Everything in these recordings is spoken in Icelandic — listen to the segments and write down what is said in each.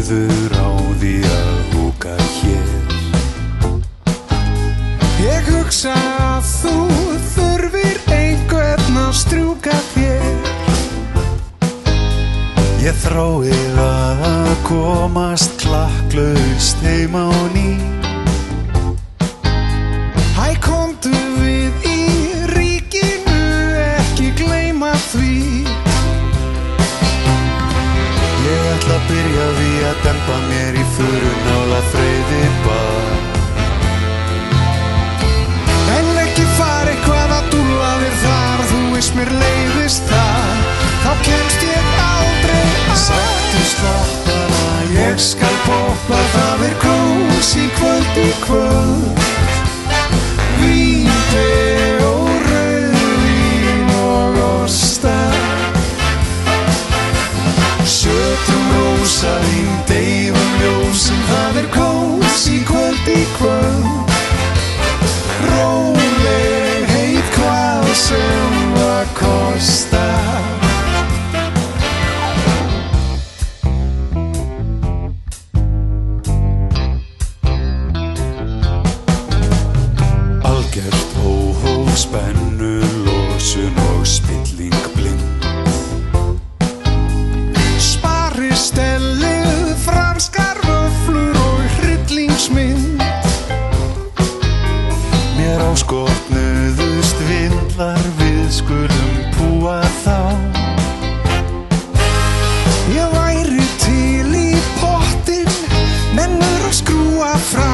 verður á því að húka hér. Ég hugsa að þú þurfir einhvern að strjúka þér. Ég þrái að komast klakklaust heim á ný. Hæ, komdu við í ríkinu, ekki gleyma því. Ég ætla að byrja því að dempa mér í furu nála Freyðibað. En ekki fara eitthvað að dúlla þér þar, þú veist mér leiðist það, þá kemst ég aldrei að. Sagtu slappana, ég skal poppa, það kós í kvöld í kvöld. Víti og rauðvín og ostar. Sötum rósavín, deyfum ljósum, það kós í kvöld í kvöld. Róleg heit hvað sem það kostar. Algjört óhóf, spennu, losun og spilling blind. Sparistellið, franskar vöflur og hryllingsmynd. Mér áskortnuðust vindlar, við skulum púa þá. Ég væri til í pottinn, mennur að skrúa frá.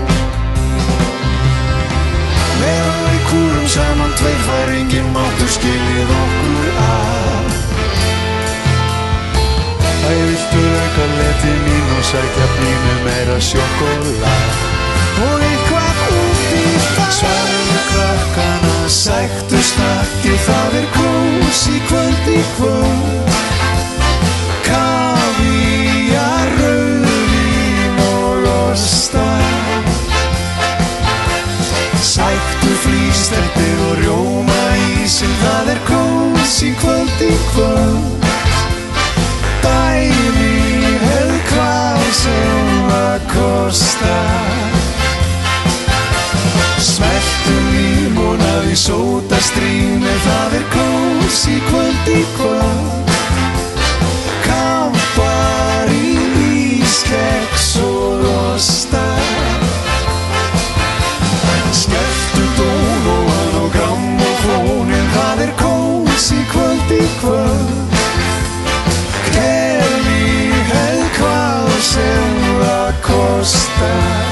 Meðan við kúrum saman tveir, fær enginn máttur skiljið okkur að. Æ, viltu auka leti mín og sækja pínu meira sjokolað og eitthvað út í það. Svæðu krakkana, sæktu snakki, það kós í kvöld í kvöld. Kavíar, rauðvín og ostar. Sæktu flístertið og rjóma ísinn, það kós í kvöld í kvöld. Dæmi hefð hvað sem það kostar. Smeltu límonað í sódastrými, það kós í kvöld í kvöld. Kampari, ískeks og ostar. Skelltu dónóan og grammófónin, það kós í kvöld í kvöld. Kelly hefð hvað sem það kostar.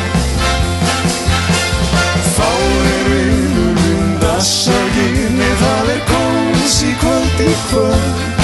Fáir vinur um dassarginni, það kós í kvöld í kvöld.